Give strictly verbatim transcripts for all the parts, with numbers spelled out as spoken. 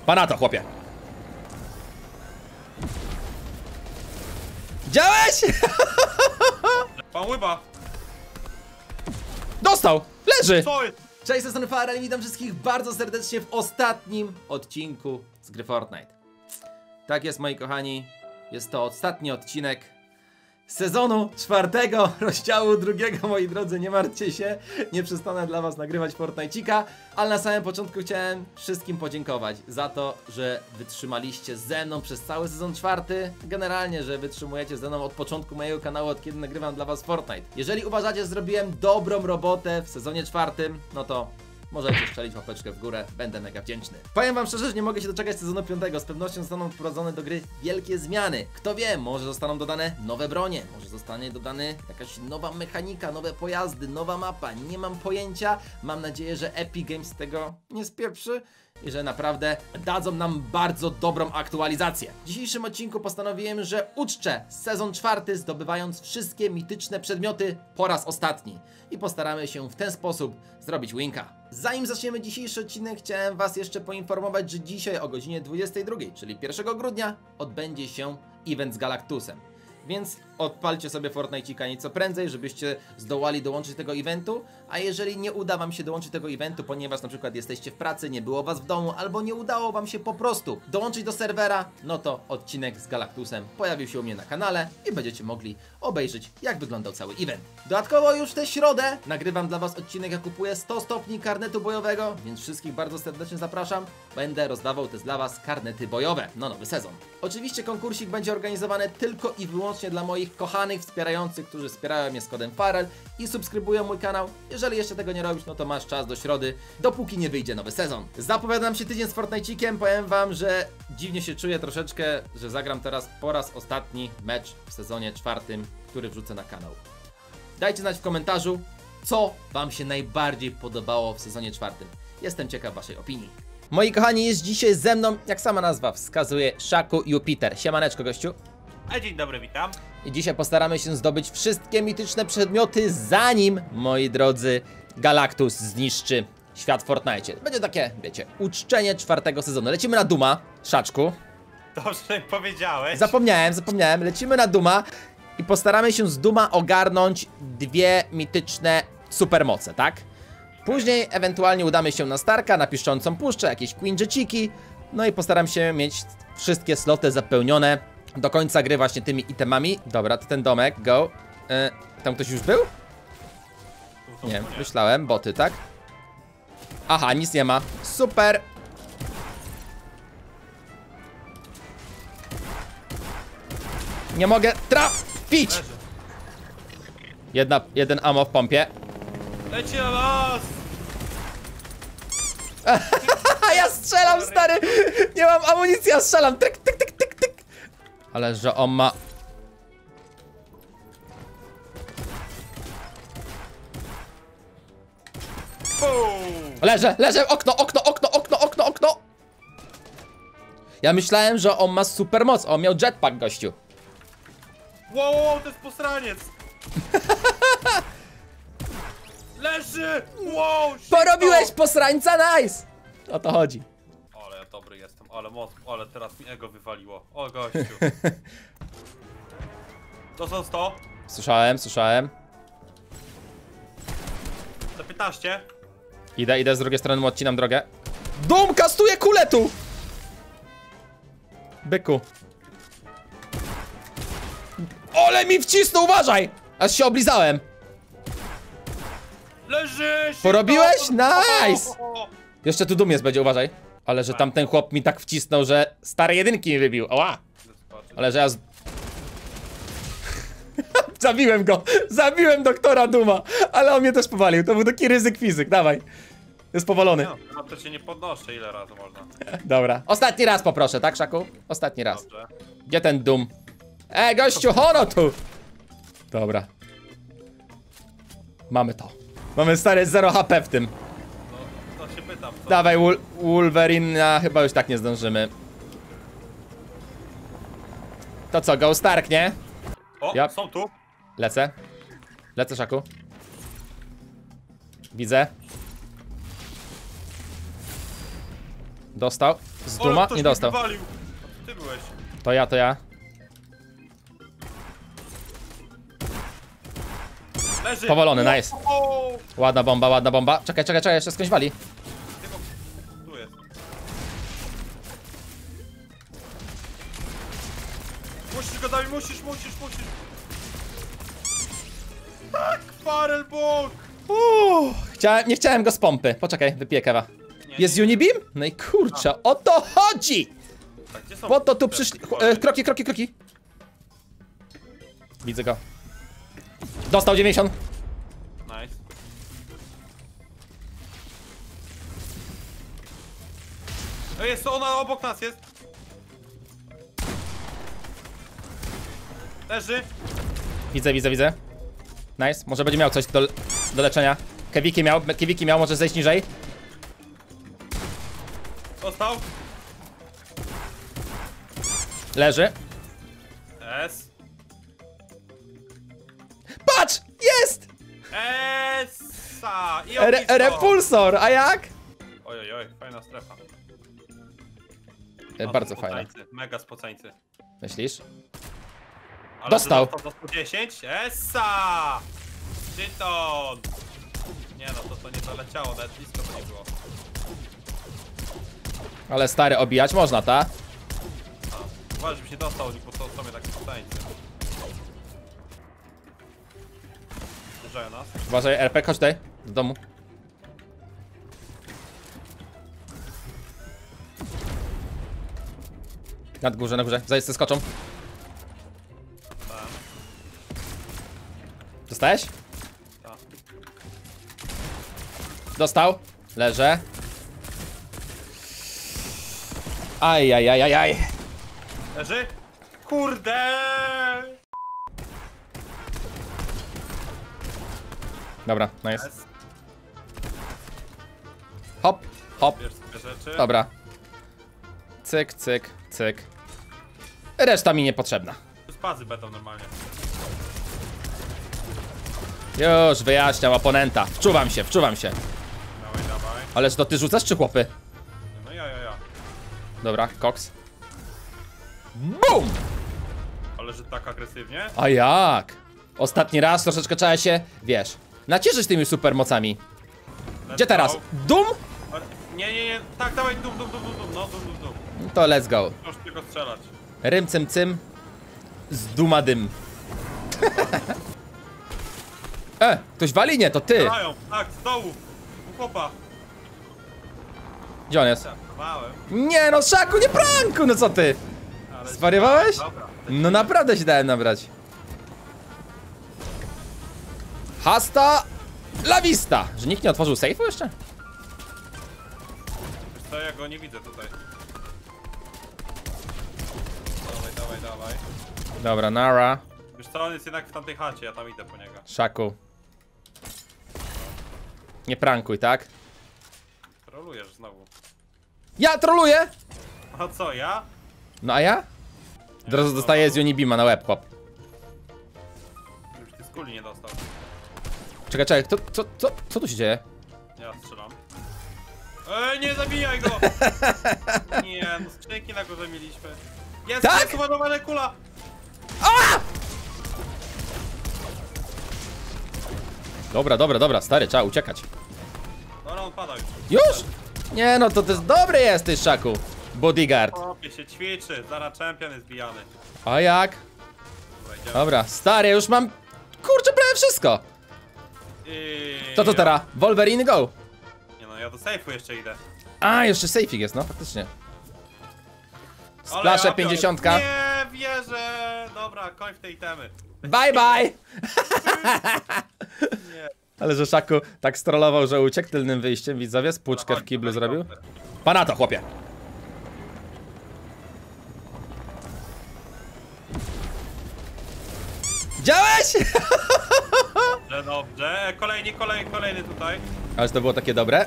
Pana to, chłopie. Działeś? Pan łyba. Dostał! Leży! Co jest? Cześć, jestem Farel i witam wszystkich bardzo serdecznie w ostatnim odcinku z gry Fortnite. Tak jest, moi kochani, jest to ostatni odcinek sezonu czwartego, rozdziału drugiego, moi drodzy, nie martwcie się, nie przestanę dla was nagrywać Fortnite'cika, ale na samym początku chciałem wszystkim podziękować za to, że wytrzymaliście ze mną przez cały sezon czwarty, generalnie, że wytrzymujecie ze mną od początku mojego kanału, od kiedy nagrywam dla was Fortnite. Jeżeli uważacie, że zrobiłem dobrą robotę w sezonie czwartym, no to możecie strzelić łapeczkę w górę, będę mega wdzięczny. Powiem wam szczerze, że nie mogę się doczekać sezonu piątego. Z pewnością zostaną wprowadzone do gry wielkie zmiany. Kto wie, może zostaną dodane nowe bronie, może zostanie dodane jakaś nowa mechanika, nowe pojazdy, nowa mapa. Nie mam pojęcia. Mam nadzieję, że Epic Games tego nie spieprzy i że naprawdę dadzą nam bardzo dobrą aktualizację. W dzisiejszym odcinku postanowiłem, że uczczę sezon czwarty, zdobywając wszystkie mityczne przedmioty po raz ostatni. I postaramy się w ten sposób zrobić winka. Zanim zaczniemy dzisiejszy odcinek, chciałem was jeszcze poinformować, że dzisiaj o godzinie dwudziestej drugiej, czyli pierwszego grudnia, odbędzie się event z Galactusem. Więc odpalcie sobie Fortnite'ika nieco prędzej, żebyście zdołali dołączyć tego eventu, a jeżeli nie uda wam się dołączyć tego eventu, ponieważ na przykład jesteście w pracy, nie było was w domu, albo nie udało wam się po prostu dołączyć do serwera, no to odcinek z Galactusem pojawił się u mnie na kanale i będziecie mogli obejrzeć, jak wyglądał cały event. Dodatkowo już tę środę nagrywam dla was odcinek, jak kupuję sto stopni karnetu bojowego, więc wszystkich bardzo serdecznie zapraszam. Będę rozdawał też dla was karnety bojowe na nowy sezon. Oczywiście konkursik będzie organizowany tylko i wyłącznie dla moich kochanych wspierających, którzy wspierają mnie z kodem Farel i subskrybują mój kanał. Jeżeli jeszcze tego nie robisz, no to masz czas do środy, dopóki nie wyjdzie nowy sezon. Zapowiadam się tydzień z Fortnite'ikiem, powiem wam, że dziwnie się czuję troszeczkę, że zagram teraz po raz ostatni mecz w sezonie czwartym, który wrzucę na kanał. Dajcie znać w komentarzu, co wam się najbardziej podobało w sezonie czwartym. Jestem ciekaw waszej opinii. Moi kochani, jest dzisiaj ze mną, jak sama nazwa wskazuje, Szaku Jupiter. Siemaneczko, gościu. A dzień dobry, witam. I dzisiaj postaramy się zdobyć wszystkie mityczne przedmioty, zanim, moi drodzy, Galactus zniszczy świat w Fortnite. Będzie takie, wiecie, uczczenie czwartego sezonu. Lecimy na Duma, Szaczku. Dobrze powiedziałeś. Zapomniałem, zapomniałem. Lecimy na Duma i postaramy się z Duma ogarnąć dwie mityczne supermoce, tak? Później ewentualnie udamy się na Starka, na Piszczącą Puszczę, jakieś Queen Jetciki. No i postaram się mieć wszystkie sloty zapełnione do końca gry właśnie tymi itemami. Dobra, to ten domek, go. Yy, tam ktoś już był? Nie, myślałem, boty, tak? Aha, nic nie ma. Super. Nie mogę trafić. Jedna, jeden ammo w pompie. Leci na las. Ja strzelam, stary! Nie mam amunicji, ja strzelam! Tyk, tyk, tyk, tyk, tyk. Ale że on ma... Leżę, leżę! Okno, okno, okno, okno, okno, okno! Ja myślałem, że on ma super moc. On miał jetpack, gościu. Wow, wow, to jest posraniec. Leży! Wow! Porobiłeś posrańca, nice! O to chodzi. Ale ja dobry jestem, ale moc, ale teraz mi ego wywaliło. O gościu. To są sto. Słyszałem, słyszałem. Za piętnaście. Idę, idę z drugiej strony, mu odcinam drogę. Dum, kastuje kulę tu! Byku. Ole mi wcisnął, uważaj! Aż się oblizałem. Leży! Porobiłeś? Nice! Jeszcze tu dum jest, będzie, uważaj. Ale że tamten chłop mi tak wcisnął, że stare jedynki mi wybił. Oła! Ale że ja z... Zabiłem go! Zabiłem doktora Duma! Ale on mnie też powalił, to był taki ryzyk fizyk, dawaj. Jest powalony. No, to się nie podnoszę, ile razy można. Dobra. Ostatni raz poproszę, tak, Szaku? Ostatni raz. Dobrze. Gdzie ten Dum? Ej, gościu, hono tu! Dobra. Mamy to. Mamy stary zero H P w tym. No, to się pytam, co? Dawaj, Wol Wolverine, chyba już tak nie zdążymy. To co, go Stark, nie? O, Yep. są tu. Lecę. Lecę, Szaku. Widzę. Dostał. Z Ole, duma? ktoś Nie mnie dostał. wywalił. Ty byłeś. To ja, to ja. Leży. Powolony, nice. O! Ładna bomba, ładna bomba. Czekaj, czekaj, czekaj, jeszcze skądś wali. Tylko... Tu jest. Musisz go dać, musisz, musisz, musisz. Tak, Farel Bóg! Uuu, chciałem, nie chciałem go z pompy. Poczekaj, wypiję kawa. Nie, Jest nie, nie. Unibeam? No i kurczę, o to chodzi! Tak, gdzie są Po to tu te przyszli. wolne? E, kroki, kroki, kroki. Widzę go. Dostał dziewięćdziesiąt. Nice. No jest, ona obok nas jest. Leży. Widzę, widzę, widzę. Nice, może będzie miał coś do, do leczenia. Kewiki miał, Kewiki miał, może zejść niżej. Dostał. Leży. S. Patrz! Jest! Esa! I Re ognisko. repulsor, a jak? Oj, oj, oj, fajna strefa. E, No, bardzo to fajne. spocańcy, mega spocańcy. Myślisz? Ale Dostał. że dostał za sto dziesięć? Esa! Czyton! Nie no, to to nie doleciało, nawet blisko to nie było. Ale stary, obijać można, ta? Uważaj, żebyś nie dostał, bo to sobie takie spocańcy. Zjeżdżają nas. Uważaj, R P, chodź tutaj, do domu. Na górze, na górze, zajedź ze skoczą. Tak, Dostałeś? tak. Dostał. Leżę. Aj, aj, aj, aj, aj. Leży? Kurde! Dobra, nice. S. Hop, hop. Bierz sobie rzeczy. Dobra. Cyk, cyk, cyk. Reszta mi niepotrzebna. Spazy będą normalnie. Już wyjaśniam oponenta. Wczuwam się, wczuwam się. Dawaj, dawaj. Ależ to ty rzucasz czy chłopy? No ja, ja, ja. Dobra, koks. BUM! Ale że tak agresywnie? A jak? Ostatni raz troszeczkę trzeba się, wiesz, nacieszyć tymi supermocami. Gdzie teraz? Dum? Ale- Nie, nie, nie. Tak, dawaj, dum, dum, dum, dum, dum. No, dum, dum, dum. No to let's go. Możesz tylko strzelać. Rym cym cym. Z duma dym. E, ktoś wali? Nie, to ty. Strzelają, tak, z dołu. U chłopa. Gdzie on jest? Małem. Nie no, Szaku, nie pranku, no co ty? Ale... Zwariowałeś? Dobra. No naprawdę się dałem nabrać. Hasta la vista. Że nikt nie otworzył sejfu jeszcze? Wiesz co, ja go nie widzę tutaj. Dawaj, dawaj, dawaj. Dobra, nara. Wiesz co, on jest jednak w tamtej chacie, ja tam idę po niego. Szaku. Nie prankuj, tak? Trolujesz znowu. Ja troluję! A co, ja? No a ja? Od razu dostaję z Unibima na łeb, chłop. Już ty z kuli nie dostał. Czekaj, czekaj, co, co, co, co tu się dzieje? Ja strzelam. Ej, nie zabijaj go! Nie, no skrzynki na górze mieliśmy. Jest, Tak? jest uładowana kula! Dobra, dobra, dobra, stary, trzeba uciekać. Dobra, on pada już. Już? Nie no, to ty dobry jesteś, Szaku. Bodyguard. Chłopie się ćwiczy, zaraz champion jest bijany. A jak? Dobra, idziemy. Dobra, stary, już mam, kurczę, prawie wszystko. I... Co to teraz? Wolverine go. Nie no, ja do sejfu jeszcze idę. A, jeszcze safe'ik jest, no, faktycznie. Ale Splasze ja biorę. pięćdziesiątka. Nie wierzę! Dobra, koń w tej temy. Bye, bye! Nie. Ale że Szaku tak strollował, że uciekł tylnym wyjściem, widzowie, spłuczkę w kiblu zrobił. Pana to, chłopie. Działeś? Dobrze, dobrze. Kolejny, kolejny, kolejny tutaj. Ależ to było takie dobre.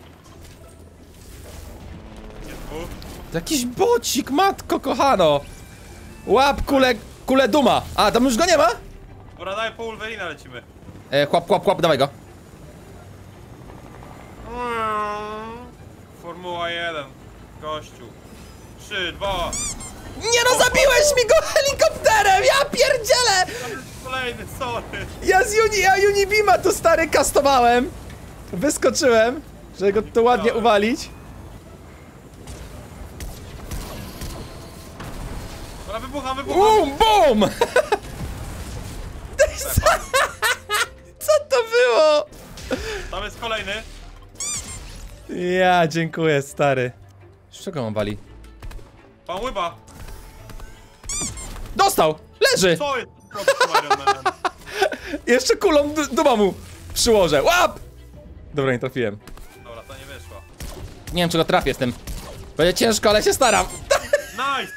Jest dwóch. To jakiś bocik, matko kochano. Łap kulę, kulę duma. A, tam już go nie ma? Dobra, daj po Wolverina lecimy. E, chłop, chłop, chłop, dawaj go. Formuła jeden. Gościu. Trzy, dwa. Nie no, zabiłeś mi go helikopterem! Ja pierdzielę! Kolejny, sorry. Ja z Uni, ja Unibima tu stary kastowałem. Wyskoczyłem, żeby go tu ładnie uwalić. Dobra, wybucha, wybucha. Bum, bum! Co to było? Tam jest kolejny. Ja dziękuję, stary. Z czego on wali? Pan Łyba. Dostał! Leży! Co jest? Iron Man? Jeszcze kulą duba mu przyłożę. Łap! Dobra, nie trafiłem. Dobra, to nie wyszło. Nie wiem, czy go trafię z tym. Będzie ciężko, ale się staram. Nice!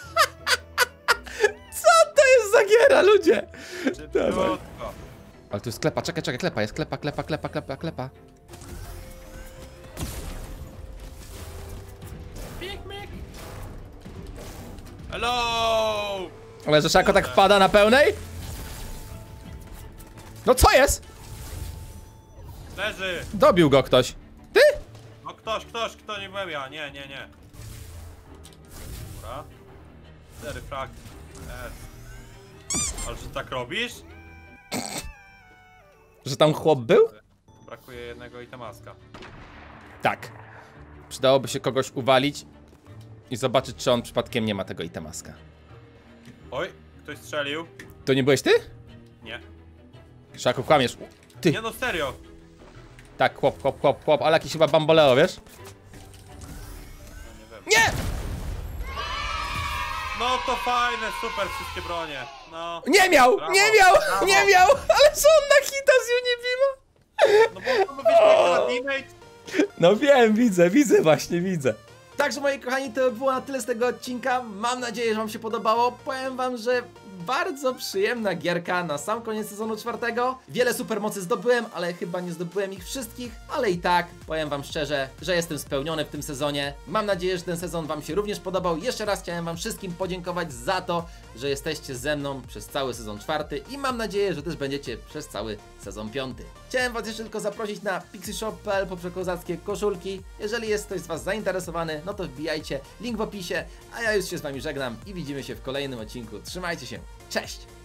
Co to jest za giera, ludzie? Dawaj. Szybciutko. Ale tu jest klepa, czekaj, czekaj, klepa, jest klepa, klepa, klepa, klepa, klepa. Pik, mik. Hello! Ale że Szako tak wpada na pełnej? No co jest? Leży! Dobił go ktoś. Ty? No ktoś, ktoś, kto nie byłem ja, nie, nie, nie. Dobra. Cztery fragi. Jest. Ale że tak robisz? Że tam chłop był? Brakuje jednego itemaska. Tak. Przydałoby się kogoś uwalić i zobaczyć, czy on przypadkiem nie ma tego itemaska. Oj, ktoś strzelił. To nie byłeś ty? Nie. Szaku, kłamiesz. Ty. Nie no, serio. Tak, chłop, chłop, chłop, chłop, ale jakiś chyba bamboleo, wiesz? No nie wiem. Nie! No to fajne, super wszystkie bronie. No. Nie miał! Brawo, nie miał! brawo. Nie miał! Ale co on na hita z Unibima? No bo to ma być piękny teammate. No wiem, widzę, widzę, właśnie widzę. Także moi kochani, to było na tyle z tego odcinka. Mam nadzieję, że wam się podobało. Powiem wam, że bardzo przyjemna gierka na sam koniec sezonu czwartego. Wiele supermocy zdobyłem, ale chyba nie zdobyłem ich wszystkich. Ale i tak, powiem wam szczerze, że jestem spełniony w tym sezonie. Mam nadzieję, że ten sezon wam się również podobał. Jeszcze raz chciałem wam wszystkim podziękować za to, że jesteście ze mną przez cały sezon czwarty i mam nadzieję, że też będziecie przez cały sezon piąty. Chciałem was jeszcze tylko zaprosić na pixieshop kropka p l po przekozackie koszulki. Jeżeli jest ktoś z was zainteresowany, no to wbijajcie, link w opisie, a ja już się z wami żegnam i widzimy się w kolejnym odcinku. Trzymajcie się, cześć!